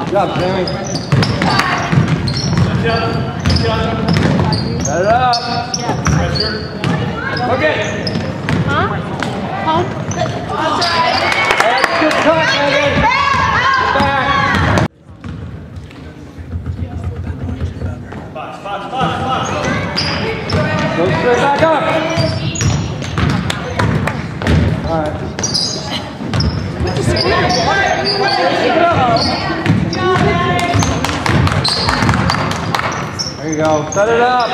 Good job, Sammy. Set it up. Pressure. Okay. Huh? Home? That's a good cut, Megan. Back. Box. Go straight back up. All right. There you go. Set it up.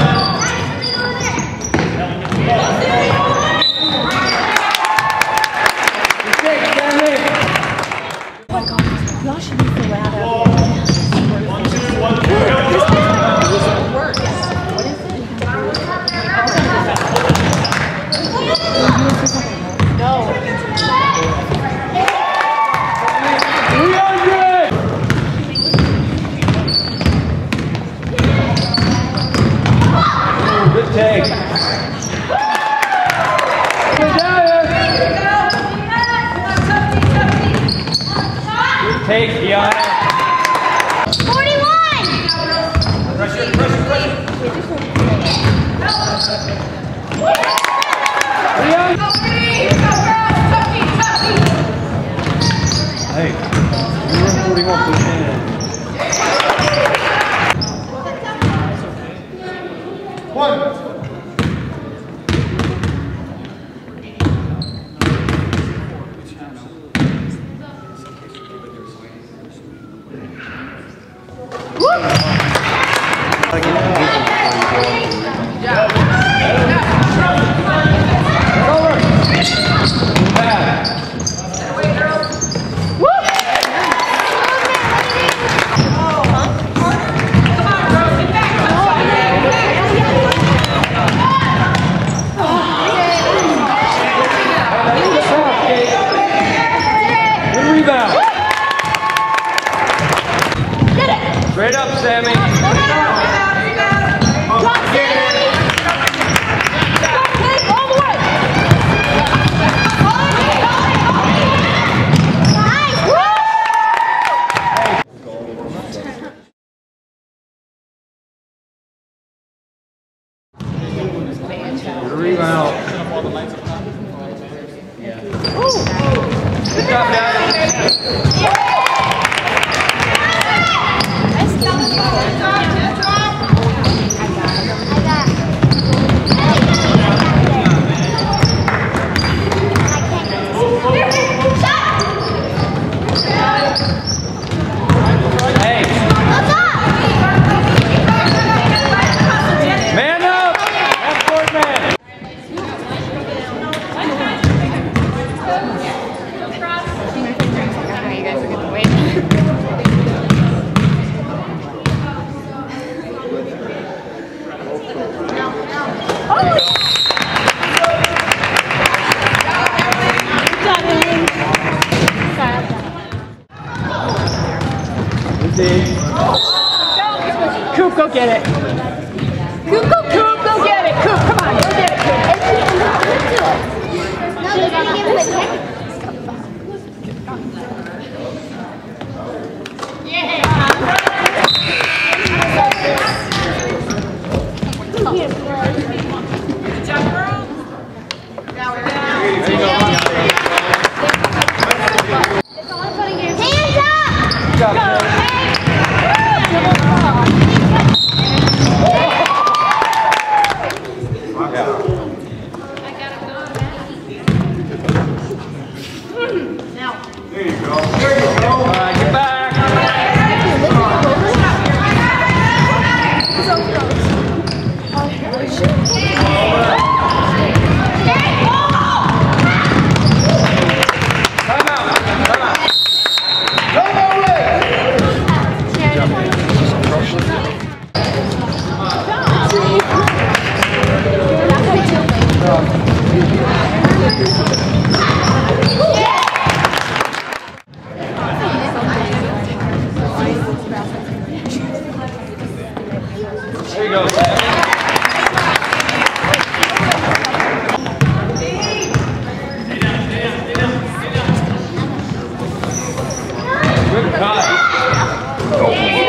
Y'all should be so loud out there. 1, 2, 1, 2, go. Works. What is it? No. Good take. Good take, Deanna. 41! Pressure. Hey, you were 41%. 1. Straight up, Sammy. Good rebound. Good job, guys. Coop, go get it. Coop, go get it. Coop, come on, go get it, Coop. No, they're going to give him a check. There you go, Sam. Good cut. Go.